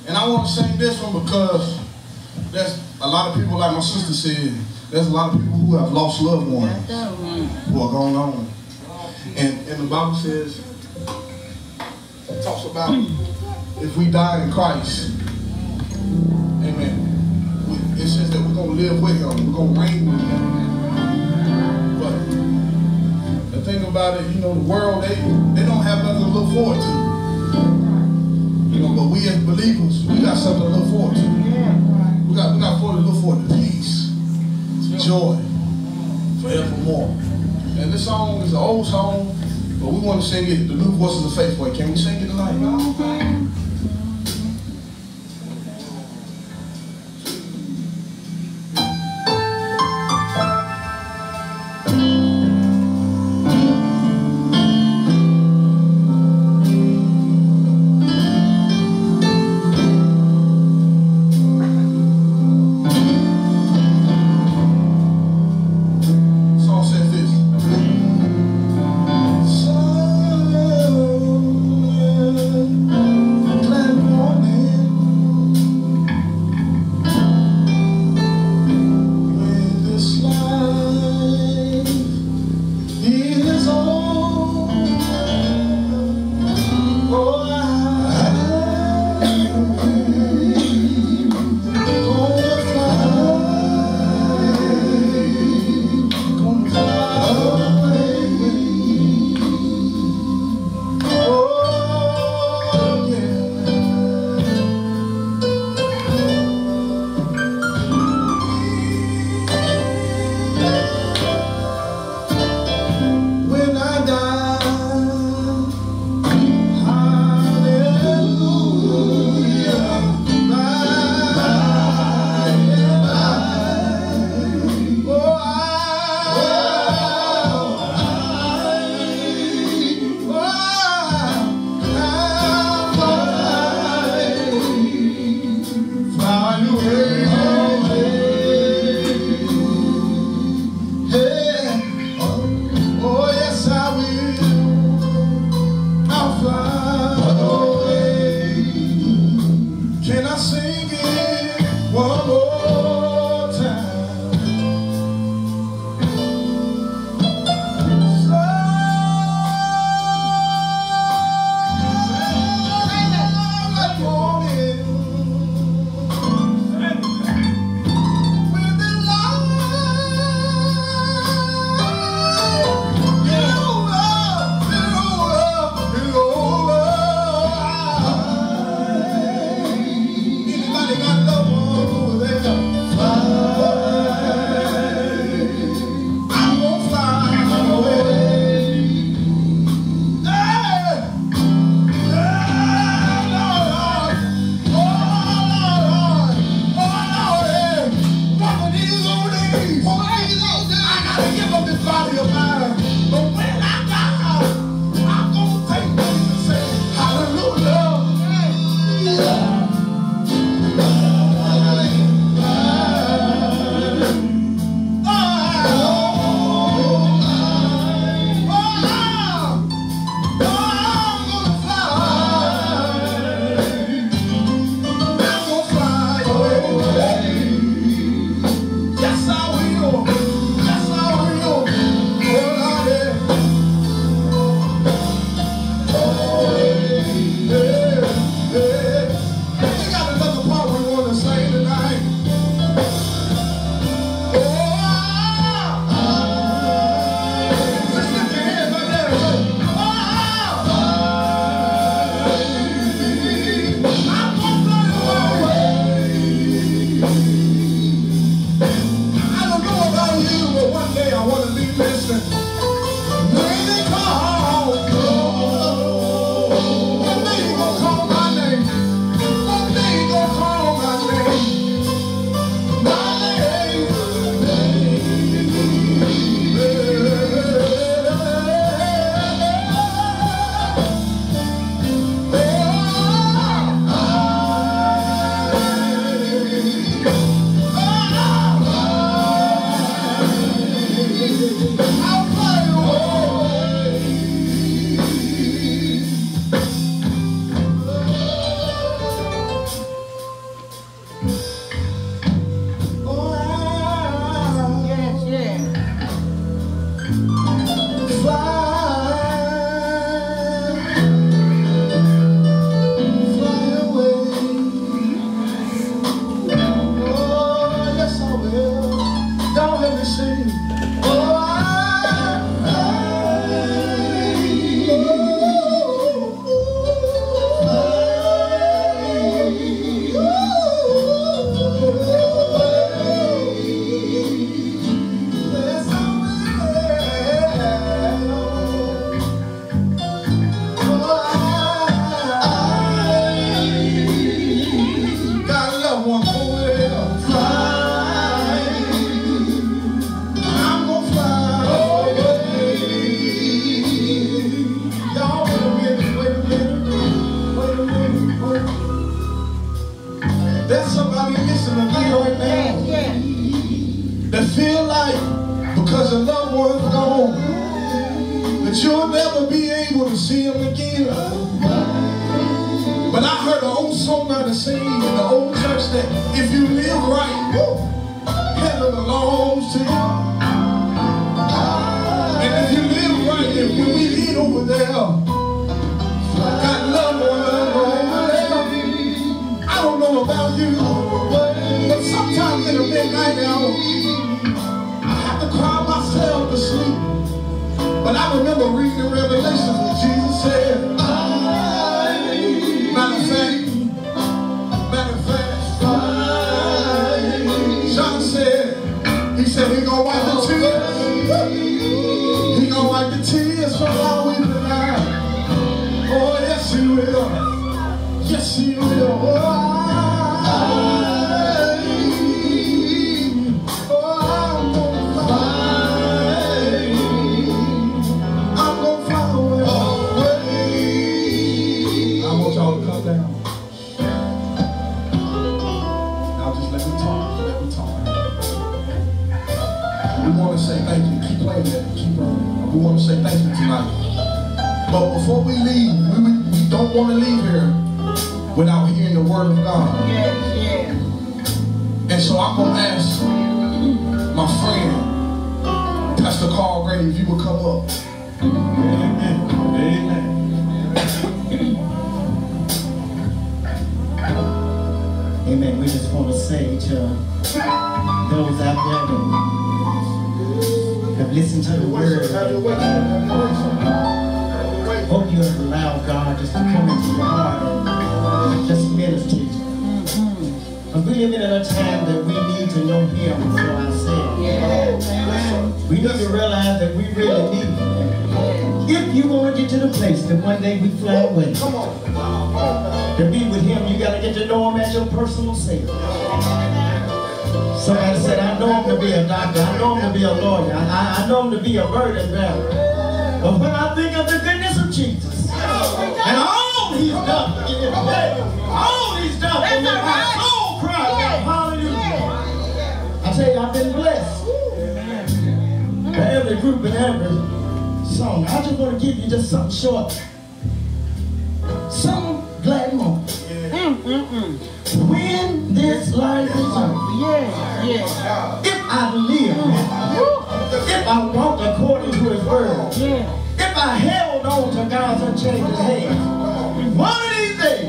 And I want to sing this one because there's a lot of people, like my sister said, there's a lot of people who have lost loved ones who are going on. And the Bible says, it talks about if we die in Christ, amen, it says that we're going to live with him, we're going to reign with him. But the thing about it, you know, the world, they don't have nothing to look forward to. You know, but we as believers, we got something to look forward to. We got something to look forward to, peace, joy, forevermore. And this song is an old song, but we want to sing it, the New Voices of Faith way. Can we sing it tonight? There's somebody listening to me right now that feel like because your loved one's gone, that you'll never be able to see them again. But I heard an old songwriter sing in the old church that if you live right, heaven belongs to you. And if you live right, if when we lean over there, got loved ones over there. I don't know about you, but sometimes in the midnight hour, I have to cry myself to sleep. But I remember reading in Revelations when Jesus said, matter of fact, John said, he said he gonna wipe the tears. He gonna wipe the tears from our weeping eyes. Oh, yes he will. Yes he will. We want to say thank you tonight. But before we leave, we don't want to leave here without hearing the word of God. Yeah. And so I'm going to ask my friend, Pastor Carl Gray, if you would come up. Amen. Amen. Amen. We just want to say to those out there that have listened to the word, hope you have allowed God just to come into your heart and just minister to you. But we live in a time that we need to know Him for ourselves. We need to realize that we really need Him. If you want to get to the place that one day we fly away, to be with Him, you got to get to know Him as your personal Savior. Somebody said, I know Him to be a doctor, I know Him to be a lawyer, I know Him to be a burden bearer. But when I think of the goodness of Jesus, and all He's done, all He's done for me, my soul cries out, hallelujah. I tell you, I've been blessed. For every group and every song. I just want to give you just something short. Some glad moment. When this life is over, if I live, if I walked according to His word, if I held on to God's unchanging hand, one of these days,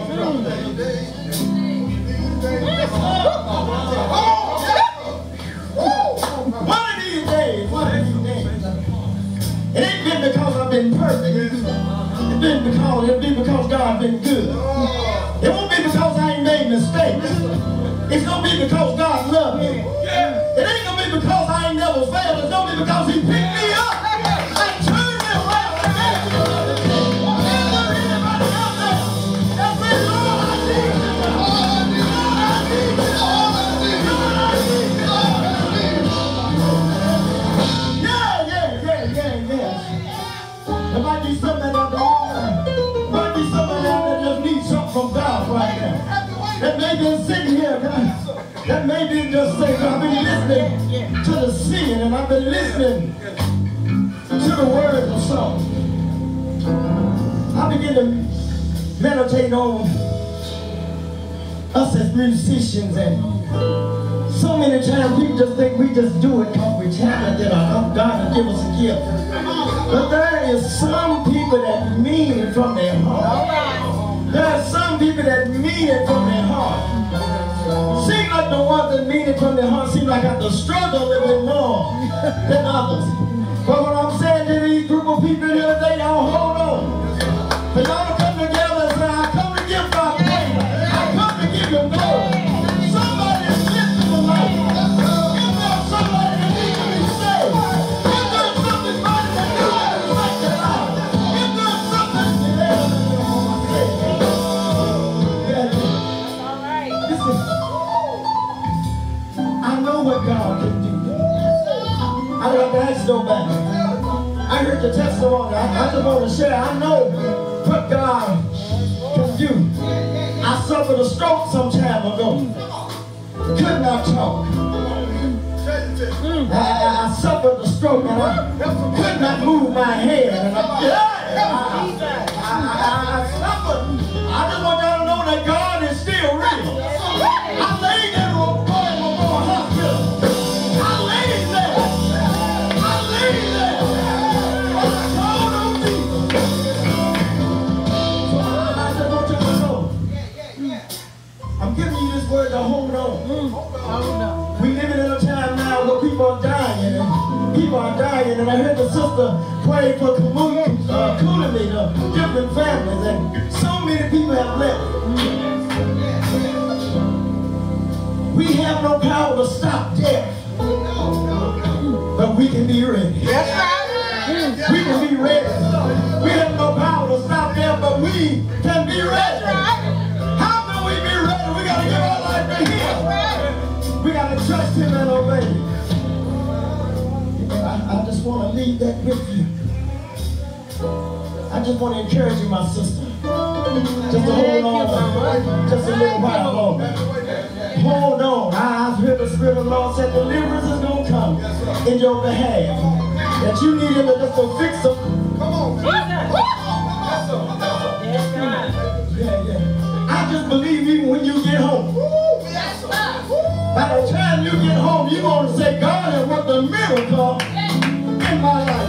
it ain't been because I've been perfect. It's been because God's been good. It won't be because I ain't made mistakes. It's gonna be because God loved me. It ain't gonna be because I ain't never failed. It's gonna be because He picked me up and turned me around. Is there anybody out there that says, Lord, I need you? There might be somebody out there. Might be somebody out there that needs something from God right now. That may be sitting here. That may be just saying, I've been listening to the singing and I've been listening to the words of song. I begin to meditate on us as musicians, and so many times people just think we just do it because we're talented or God will give us a gift. But there is some people that mean it from their heart. There are some people that mean it from their heart. Seem like the ones that mean it from their heart seem like I have to struggle a little bit more than others. But what I'm saying to these group of people here today, y'all hold on. For y'all to come together and say, I come to give God praise. I come to give Him glory. Somebody is listening to life. If there's somebody that needs to be saved, if there's something mighty that God is like to life, if there's something listen, I know what God can do. I don't have to ask nobody. I heard the testimony. I just want to share. I know what God can do. suffered a stroke some time ago. Could not talk. I suffered a stroke and I could not move my head. And I suffered. I just want y'all to know that God is still real. I laid there on a hospital. I laid there. I laid there. I called on Jesus. So I just want y'all to know. I'm giving you this word to hold on. We living in a time now where people are dying, and people are dying, and I heard the sister pray for cooling the different families, and so many people have left. We have no power to stop death, but we can be ready. That's right. We can be ready. We have no power to stop death, but we can be ready. How can we be ready? We got to give our life to Him. We got to trust Him and obey Him. I just want to leave that with you. I just want to encourage you, my sister. Just to hold on just a little while longer. Hold on. I've heard the Spirit of the Lord say deliverance is going to come in your behalf. That you need Him to just to fix them. Come on. Yeah. I just believe even when you get home. By the time you get home, you're going to say, God has worked a miracle in my life.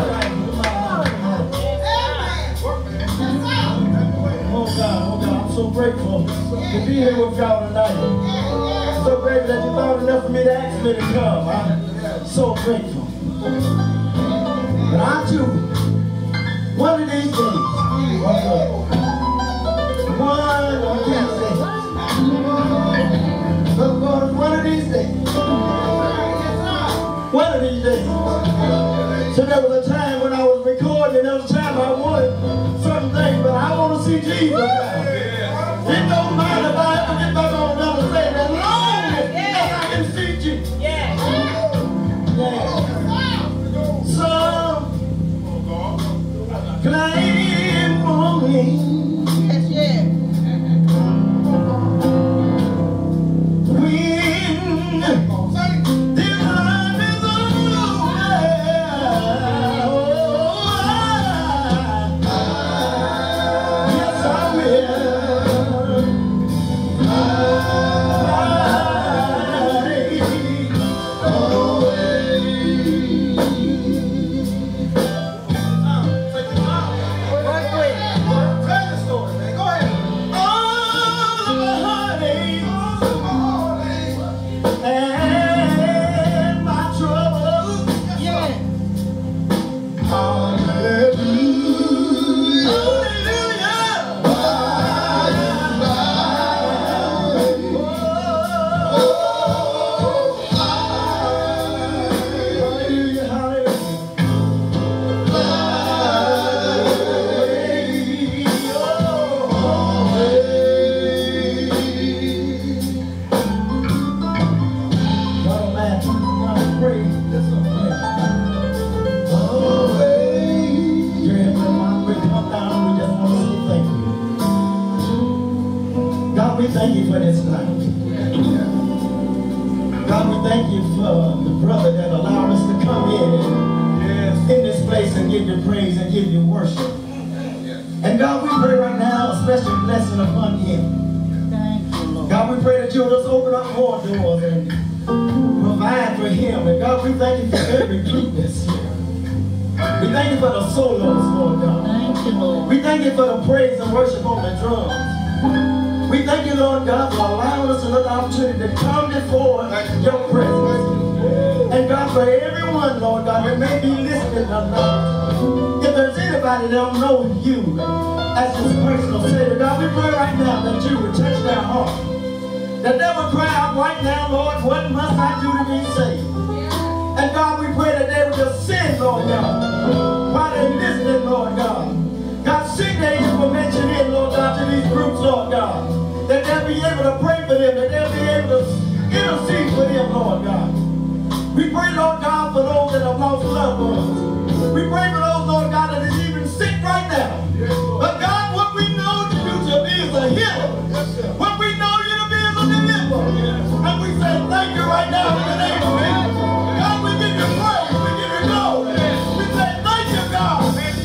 Oh God, I'm so grateful to be here with y'all tonight. I'm so grateful that you thought enough for me to ask me to come. I'm so grateful. But I too, one of these days, one of these days. So there was a time when I was recording, and there was a time I wanted certain things, but I want to see Jesus now. It don't matter if I ever get back on another stage, as long as I can see Jesus. Yeah. Some claim for me. Thank you for this night. God, we thank you for the brother that allowed us to come in this place and give you praise and give you worship. And God, we pray right now a special blessing upon him. Thank you, Lord. God, we pray that you'll just open up more doors and provide for him. And God, we thank you for every group that's here. We thank you for the solos, Lord God. Thank you, Lord. We thank you for the praise and worship on the drums. We thank you, Lord God, for allowing us another opportunity to come before your presence. And God, for everyone, Lord God, that may be listening tonight, if there's anybody that don't know you as his personal Savior, God, we pray right now that you would touch their heart. That they would cry out right now, Lord, what must I do to be saved? And God, we pray that they would just sing, Lord God, while they're listening, Lord God. God, send their information in, Lord God, to these groups, Lord God. That they'll be able to pray for them, that they'll be able to intercede for them, Lord God. We pray, Lord God, for those that have lost loved ones. We pray for those, Lord God, that is even sick right now. But God, what we know you to be is a healer. When we know you to be a deliverer. And we say thank you right now in the name of Jesus. God, we give you praise. We give you glory. We say thank you, God.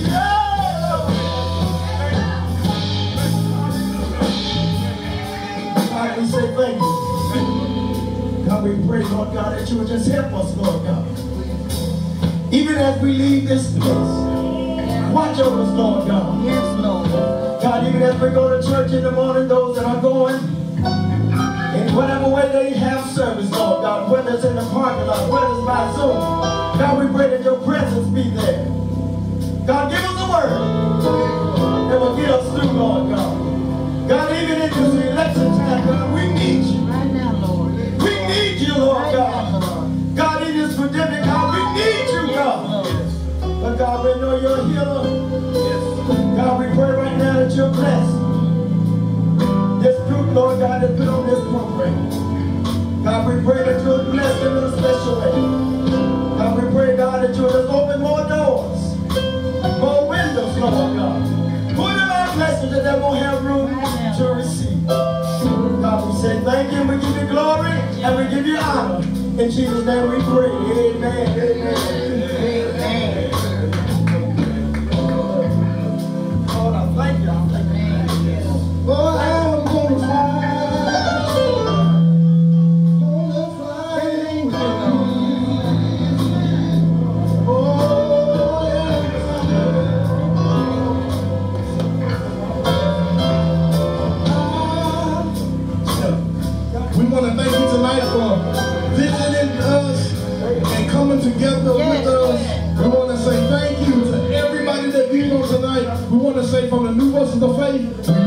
God, we say thank you. God, we pray, Lord God, that you would just help us, Lord God. Even as we leave this place, watch over us, Lord God. Yes, Lord. God, even as we go to church in the morning, those that are going, in whatever way they have service, Lord God, whether it's in the parking lot, whether it's by Zoom, God, we pray that your presence be there. God, give us a word that will get us through, Lord God. God, even in this election time, God, we need you. Right now, Lord. We need you, Lord Right God. now, Lord. God, in this pandemic, God, we need you, God. But God, we know you're a healer. God, we pray right now that you're blessed. This group, Lord God, that put on this program. God, we pray that you'll bless them in a special way. God, we pray, God, that you'll just open more doors, more windows, Lord God. Put them out places that they won't have room to receive. God, we say thank you, we give you glory, and we give you honor. In Jesus' name we pray. Amen. Amen. Amen. Lord, I thank you. I thank you. Lord, I'm gonna fly. Gonna fly with you. Oh, yeah. We want to thank you tonight for visiting us and coming together with us. We want to say thank you to everybody that viewed on tonight. We want to say from the New Muscles of Faith,